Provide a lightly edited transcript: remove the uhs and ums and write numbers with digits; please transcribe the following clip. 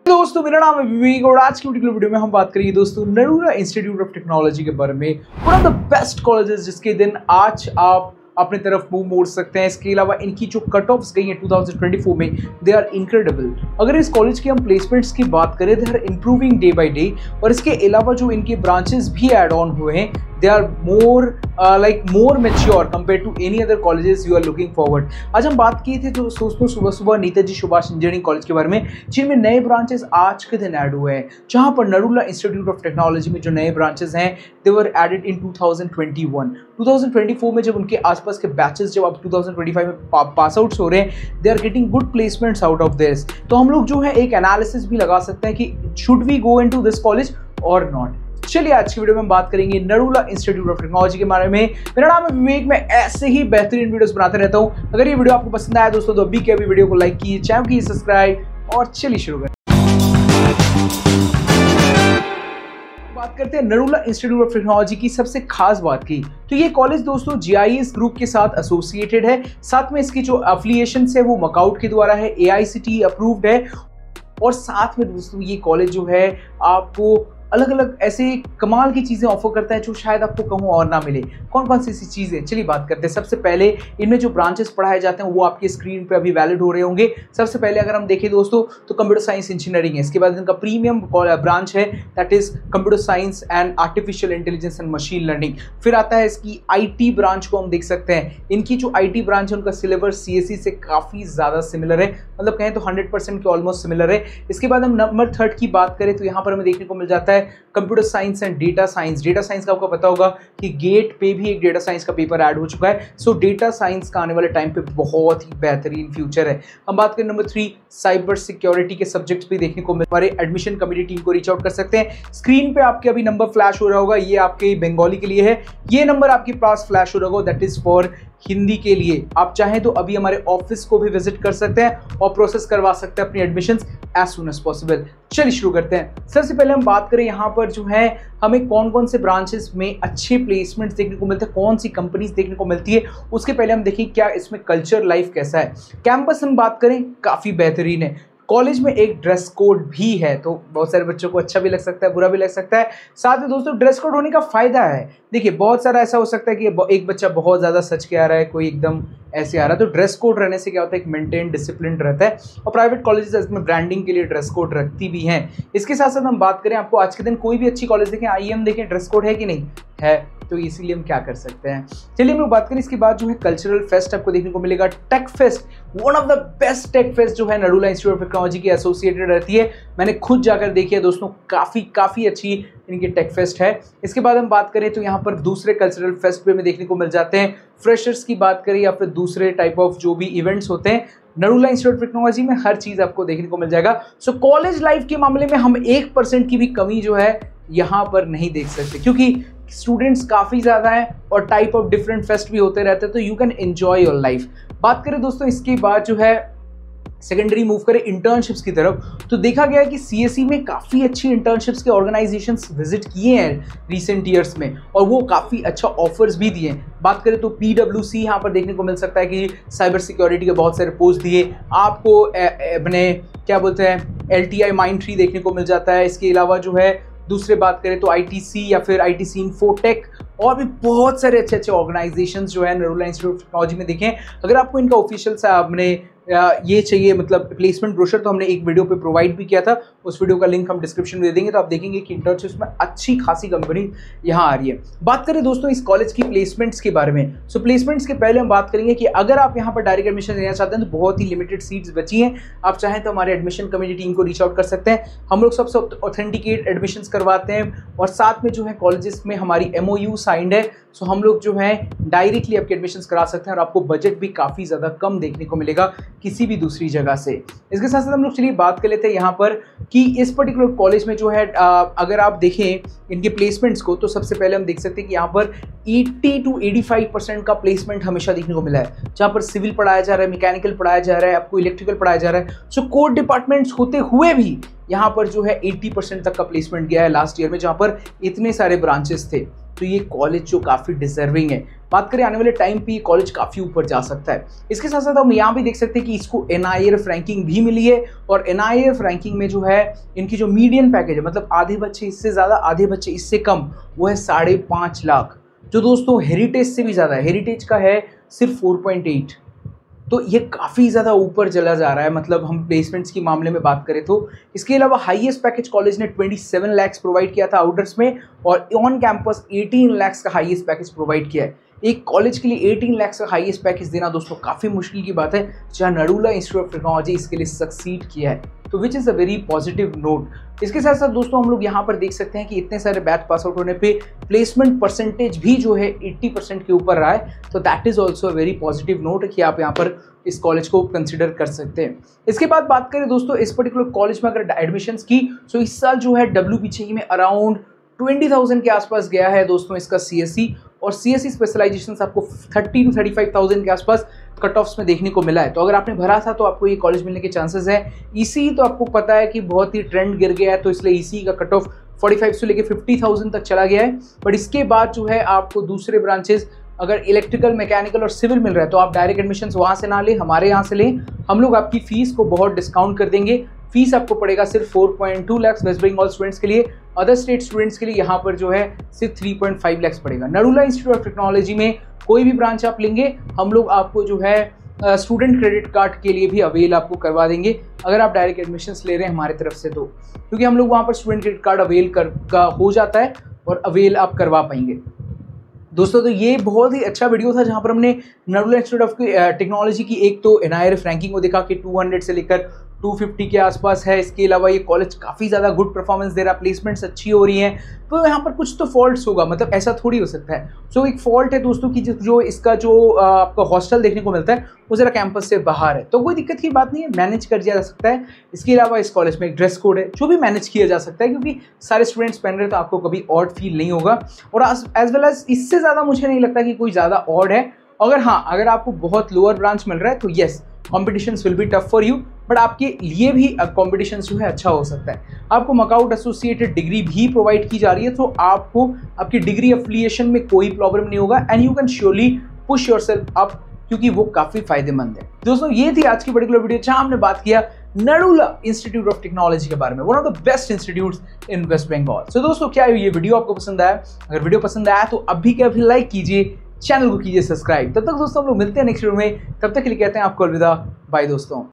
दोस्तों मेरा नाम है विवेक और आज की वीडियो में हम बात करेंगे दोस्तों नरूला इंस्टीट्यूट ऑफ टेक्नोलॉजी के बारे में। One of the best colleges जिसके दिन आज आप अपनी तरफ मुंह मोड़ सकते हैं। इसके अलावा इनकी जो कट ऑफ्स गई हैं 2024 में दे आर इनक्रेडिबल। अगर इस कॉलेज के हम प्लेसमेंट्स की बात करें they are improving day by day. और इसके अलावा जो इनके ब्रांचेस भी ऐड ऑन हुए हैं they are more mature compare to any other colleges you are looking forward. आज हम बात किए थे जो दोस्तों सुबह सुबह नेताजी सुभाष इंजीनियरिंग कॉलेज के बारे में, जिनमें नए ब्रांचेस आज के दिन ऐड हुए हैं। जहां पर नरूला इंस्टीट्यूट ऑफ टेक्नोलॉजी में जो नए ब्रांचेस हैं दे वर एडेड इन 2024 में। जब उनके आसपास के बैचेस जब अब 2025 में पास आउट्स हो रहे हैं they are getting good placements out of this. तो हम लोग जो है एक एनालिसिस भी लगा सकते हैं कि should we go into this college और नॉट। चलिए आज की वीडियो में हम बात करेंगे नरूला इंस्टीट्यूट ऑफ टेक्नोलॉजी के बारे में। मेरा नाम है विवेक, मैं ऐसे ही बेहतरीन वीडियोस बनाते रहता हूं। अगर ये वीडियो आपको पसंद आया दोस्तों तो अभी के अभी वीडियो को लाइक कीजिए, चैनल कीजिए सब्सक्राइब और चलिए शुरू करें। बात करते हैं नरूला इंस्टीट्यूट ऑफ टेक्नोलॉजी की सबसे खास बात की तो ये कॉलेज दोस्तों GIS ग्रुप के साथ एसोसिएटेड है। साथ में इसकी जो एफिलिएशन है वो मकाउट के द्वारा है, AICTE अप्रूव्ड है। और साथ में दोस्तों ये कॉलेज जो है आपको अलग अलग ऐसे कमाल की चीज़ें ऑफर करता है जो शायद आपको कहूँ और ना मिले। कौन कौन सी ऐसी चीज़ें, चलिए बात करते हैं। सबसे पहले इनमें जो ब्रांचेस पढ़ाए जाते हैं वो आपके स्क्रीन पे अभी वैलिड हो रहे होंगे। सबसे पहले अगर हम देखें दोस्तों तो कंप्यूटर साइंस इंजीनियरिंग है। इसके बाद इनका प्रीमियम ब्रांच है that is computer science and artificial intelligence and machine learning. फिर आता है इसकी IT ब्रांच को हम देख सकते हैं। इनकी जो IT ब्रांच है उनका सिलेबस CSE से काफ़ी ज़्यादा सिमिलर है, मतलब कहें तो 100% के ऑलमोस्ट सिमिलर है। इसके बाद हम नंबर 3 की बात करें तो यहाँ पर हमें देखने को मिल जाता है computer science and data science. Data science का आपको पता होगा कि गेट पे भी एक डेटा साइंस का पेपर ऐड हो चुका है। सो डेटा साइंस का आने वाले टाइम पे बहुत ही बेहतरीन फ्यूचर है। हम बात करें नंबर 3 साइबर सिक्योरिटी के सब्जेक्ट्स भी देखने को मिल, हमारे एडमिशन कमेटी टीम को रीच आउट कर सकते हैं। स्क्रीन पे आपके अभी नंबर फ्लैश हो रहा होगा, ये आपके बंगाली के लिए है। ये नंबर आपके पास फ्लैश हो रहा होगा दैट इज फॉर हिंदी के लिए। आप चाहें तो अभी हमारे ऑफिस को भी विजिट कर सकते हैं और प्रोसेस करवा सकते हैं अपनी admissions as soon as possible. चलिए शुरू करते हैं। सबसे पहले हम बात करें यहाँ पर जो है हमें कौन कौन से ब्रांचेस में अच्छे प्लेसमेंट्स देखने को मिलते हैं, कौन सी कंपनीज देखने को मिलती है। उसके पहले हम देखें क्या इसमें कल्चर लाइफ कैसा है। कैंपस हम बात करें काफ़ी बेहतरीन है। कॉलेज में एक ड्रेस कोड भी है तो बहुत सारे बच्चों को अच्छा भी लग सकता है, बुरा भी लग सकता है। साथ में दोस्तों ड्रेस कोड होने का फ़ायदा है, देखिए बहुत सारा ऐसा हो सकता है कि एक बच्चा बहुत ज़्यादा सच के आ रहा है, कोई एकदम ऐसे आ रहा है। तो ड्रेस कोड रहने से क्या होता है एक मेंटेन डिसिप्लिन रहता है। और प्राइवेट कॉलेजेस इसमें ब्रांडिंग के लिए ड्रेस कोड रखती भी हैं। इसके साथ साथ हम बात करें आपको आज के दिन कोई भी अच्छी कॉलेज देखें, IIM देखें, ड्रेस कोड है कि नहीं है, तो इसीलिए हम क्या कर सकते हैं। चलिए हम लोग बात करें इसके बाद जो है कल्चरल फेस्ट आपको देखने को मिलेगा। Tech fest, one of the best tech fest जो है नरूला इंस्टीट्यूट ऑफ टेक्नोलॉजी की एसोसिएटेड रहती है। मैंने खुद जाकर देखी है दोस्तों, काफ़ी अच्छी इनकी टेक फेस्ट है। इसके बाद हम बात करें तो यहाँ पर दूसरे कल्चरल फेस्ट पे हमें देखने को मिल जाते हैं। फ्रेशर्स की बात करें या फिर दूसरे टाइप ऑफ जो भी इवेंट्स होते हैं नरूला इंस्टीट्यूट ऑफ टेक्नोलॉजी में हर चीज़ आपको देखने को मिल जाएगा। सो कॉलेज लाइफ के मामले में हम 1% की भी कमी जो है यहाँ पर नहीं देख सकते, क्योंकि स्टूडेंट्स काफ़ी ज़्यादा हैं और टाइप ऑफ डिफरेंट फेस्ट भी होते रहते हैं, तो you can enjoy your life. बात करें दोस्तों इसके बाद जो है सेकेंडरी मूव करें इंटर्नशिप्स की तरफ तो देखा गया है कि CSE में काफ़ी अच्छी इंटर्नशिप्स के ऑर्गेनाइजेशंस विजिट किए हैं रिसेंट ईयर्स में और वो काफ़ी अच्छा ऑफर्स भी दिए हैं। बात करें तो PwC यहाँ पर देखने को मिल सकता है कि साइबर सिक्योरिटी के बहुत सारे पोस्ट दिए आपको। अपने क्या बोलते हैं LTI Mindtree देखने को मिल जाता है। इसके अलावा जो है दूसरे बात करें तो ITC या फिर ITC Infotech और भी बहुत सारे अच्छे ऑर्गेनाइजेशंस जो है नरूला इंस्टीट्यूट ऑफ टेक्नोलॉजी में देखें। अगर आपको इनका ऑफिशियल सा अपने ये चाहिए मतलब प्लेसमेंट ब्रोशर तो हमने एक वीडियो पे प्रोवाइड भी किया था, उस वीडियो का लिंक हम डिस्क्रिप्शन में दे देंगे। तो आप देखेंगे कि इंटर्नशिप्स में अच्छी खासी कंपनी यहाँ आ रही है। बात करें दोस्तों इस कॉलेज की प्लेसमेंट्स के बारे में। सो प्लेसमेंट्स के पहले हम बात करेंगे कि अगर आप यहाँ पर डायरेक्ट एडमिशन लेना चाहते हैं तो बहुत ही लिमिटेड सीट्स बची हैं। आप चाहें तो हमारे एडमिशन कमेटी टीम को रीच आउट कर सकते हैं। हम लोग सबसे ऑथेंटिकेट एडमिशन्स करवाते हैं और साथ में जो है कॉलेजेस में हमारी MOU साइंड है। सो हम लोग जो है डायरेक्टली आपके एडमिशन्स करा सकते हैं और आपको बजट भी काफ़ी ज़्यादा कम देखने को मिलेगा किसी भी दूसरी जगह से। इसके साथ साथ हम लोग चलिए बात कर लेते हैं यहाँ पर कि इस पर्टिकुलर कॉलेज में जो है अगर आप देखें इनके प्लेसमेंट्स को तो सबसे पहले हम देख सकते हैं कि यहाँ पर 80 to 85% का प्लेसमेंट हमेशा देखने को मिला है, जहाँ पर सिविल पढ़ाया जा रहा है, मैकेनिकल पढ़ाया जा रहा है, आपको इलेक्ट्रिकल पढ़ाया जा रहा है। सो कोर डिपार्टमेंट्स होते हुए भी यहाँ पर जो है 80% तक का प्लेसमेंट गया है लास्ट ईयर में, जहाँ पर इतने सारे ब्रांचेस थे। तो ये कॉलेज जो काफ़ी डिजर्विंग है। बात करें आने वाले टाइम पे कॉलेज काफ़ी ऊपर जा सकता है। इसके साथ साथ हम यहाँ भी देख सकते हैं कि इसको NIRF रैंकिंग भी मिली है और NIRF रैंकिंग में जो है इनकी जो मीडियन पैकेज है, मतलब आधे बच्चे इससे ज़्यादा आधे बच्चे इससे कम, वो है 5.5 लाख, जो दोस्तों हेरिटेज से भी ज़्यादा है। हेरिटेज का है सिर्फ 4.8, तो ये काफ़ी ज़्यादा ऊपर चला जा रहा है, मतलब हम प्लेसमेंट्स की मामले में बात करें तो। इसके अलावा हाईएस्ट पैकेज कॉलेज ने 27 लाख प्रोवाइड किया था आउटर्स में, और ऑन कैंपस 18 लाख का हाईएस्ट पैकेज प्रोवाइड किया है। एक कॉलेज के लिए 18 लाख का हाईएस्ट पैकेज देना दोस्तों काफ़ी मुश्किल की बात है, जहाँ नरूला इंस्टीट्यूट ऑफ टेक्नोलॉजी इसके लिए सक्सीड किया है, तो which is a very positive note. इसके साथ साथ दोस्तों हम लोग यहाँ पर देख सकते हैं कि इतने सारे बैच पास आउट होने पे प्लेसमेंट परसेंटेज भी जो है 80% के ऊपर रहा है, तो that is also a very positive note कि आप यहाँ पर इस कॉलेज को कंसिडर कर सकते हैं। इसके बाद बात करें दोस्तों इस पर्टिकुलर कॉलेज में अगर एडमिशन्स की, तो इस साल जो है WPCE में अराउंड 20,000 के आसपास गया है दोस्तों इसका CSE, और CSE स्पेशलाइजेशन आपको 30 to 35,000 के आसपास कट ऑफ्स में देखने को मिला है। तो अगर आपने भरा था तो आपको ये कॉलेज मिलने के चांसेस है। ECE तो आपको पता है कि बहुत ही ट्रेंड गिर गया है, तो इसलिए ECE का कट ऑफ 45 से लेकर 50,000 तक चला गया है। बट इसके बाद जो है आपको दूसरे ब्रांचेस अगर इलेक्ट्रिकल, मैकेनिकल और सिविल मिल रहा है तो आप डायरेक्ट एडमिशन वहाँ से ना लें, हमारे यहाँ से लें। हम लोग आपकी फीस को बहुत डिस्काउंट कर देंगे। फीस आपको पड़ेगा सिर्फ 4.2 लाख वेस्ट बंगाल स्टूडेंट्स के लिए, अदर स्टेट स्टूडेंट्स के लिए यहाँ पर जो है सिर्फ 3.5 लाख पड़ेगा। नरूला इंस्टीट्यूट ऑफ टेक्नोलॉजी में कोई भी ब्रांच आप लेंगे, हम लोग आपको जो है स्टूडेंट क्रेडिट कार्ड के लिए भी अवेल आपको करवा देंगे अगर आप डायरेक्ट एडमिशन्स ले रहे हैं हमारी तरफ से, तो क्योंकि हम लोग वहाँ पर स्टूडेंट क्रेडिट कार्ड अवेल का हो जाता है और अवेल आप करवा पाएंगे दोस्तों। तो ये बहुत ही अच्छा वीडियो था जहाँ पर हमने नरूला इंस्टीट्यूट ऑफ टेक्नोलॉजी की एक तो NIRF रैंकिंग को देखा कि 200 से लेकर 250 के आसपास है। इसके अलावा ये कॉलेज काफ़ी ज़्यादा गुड परफॉर्मेंस दे रहा है, प्लेसमेंट्स अच्छी हो रही हैं, तो यहाँ पर कुछ तो फॉल्ट्स होगा, मतलब ऐसा थोड़ी हो सकता है। सो एक फॉल्ट है दोस्तों कि जो इसका जो आपका हॉस्टल देखने को मिलता है वो ज़रा कैंपस से बाहर है, तो कोई दिक्कत की बात नहीं है, मैनेज कर दिया जा सकता है। इसके अलावा इस कॉलेज में एक ड्रेस कोड है जो भी मैनेज किया जा सकता है, क्योंकि सारे स्टूडेंट्स पहन रहे तो आपको कभी ऑड फील नहीं होगा। और एज वेल एज इससे ज़्यादा मुझे नहीं लगता कि कोई ज़्यादा ऑड है। अगर आपको बहुत लोअर ब्रांच मिल रहा है तो yes, competition will be tough for you, but आपके लिए भी कॉम्पिटिशन जो है अच्छा हो सकता है। आपको मकाउट एसोसिएटेड डिग्री भी प्रोवाइड की जा रही है, तो आपको आपकी डिग्री एफिलिएशन में कोई प्रॉब्लम नहीं होगा and you can surely push yourself up, क्योंकि वो काफ़ी फायदेमंद है। दोस्तों ये थी आज की पर्टिकुलर वीडियो जहां हमने बात किया नरूला इंस्टीट्यूट ऑफ टेक्नोलॉजी के बारे में, one of the best institutes in West Bengal. So दोस्तों क्या ये वीडियो आपको पसंद आया? अगर वीडियो पसंद आया तो अभी के अभी लाइक कीजिए, चैनल को कीजिए सब्सक्राइब। तब तक दोस्तों हम लोग मिलते हैं नेक्स्ट वीडियो में, तब तक के लिए कहते हैं आपको अलविदा, बाय दोस्तों।